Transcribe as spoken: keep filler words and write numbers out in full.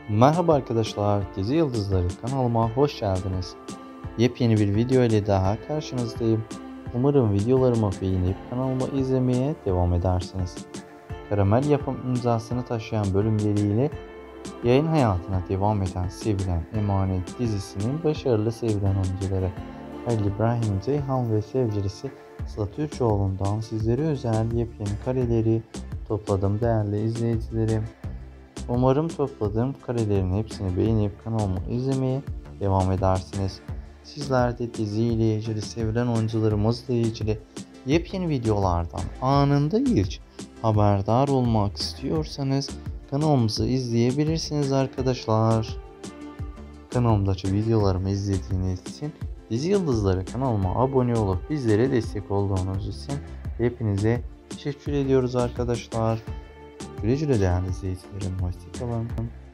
Merhaba arkadaşlar, Dizi Yıldızları kanalıma hoş geldiniz. Yepyeni bir video ile daha karşınızdayım. Umarım videolarımı beğenip kanalımı izlemeye devam edersiniz. Karamel Yapım imzasını taşıyan bölümleriyle yayın hayatına devam eden Sevilen Emanet dizisinin başarılı sevilen oyuncuları Halil İbrahim Ceyhan ve sevgilisi Sıla Türkoğlu'ndan sizlere özel yepyeni kareleri topladım değerli izleyicilerim. Umarım topladığım karelerin hepsini beğenip kanalımı izlemeye devam edersiniz. Sizler de diziyle ilgili, sevilen oyuncularımızla ilgili yepyeni videolardan anında ilk haberdar olmak istiyorsanız kanalımızı izleyebilirsiniz arkadaşlar. Kanalımdaki videolarımı izlediğiniz için, Dizi Yıldızları kanalıma abone olup bizlere destek olduğunuz için hepinize teşekkür ediyoruz arkadaşlar. Güle güle değerli izleyicilerim. Hoşçakalın.